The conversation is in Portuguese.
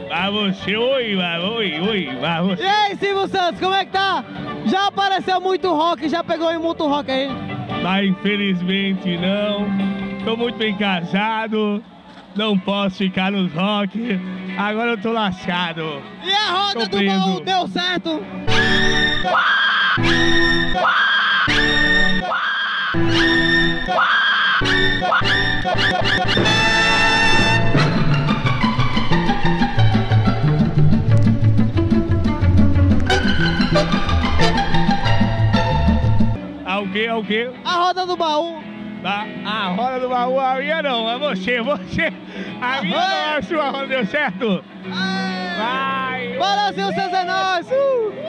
Pra você, oi, pra você. E aí, Silvio Santos, como é que tá? Já apareceu muito rock, já pegou em muito rock aí? Mas infelizmente não. Tô muito bem casado. Não posso ficar nos rock. Agora eu tô lascado. E a roda Tô do preso. baú deu certo? É o quê? A roda do baú. A roda do baú, a minha não, é você. A minha não, a sua roda deu certo. Aê! Vai! Bora, Silvio Santos, é nóis!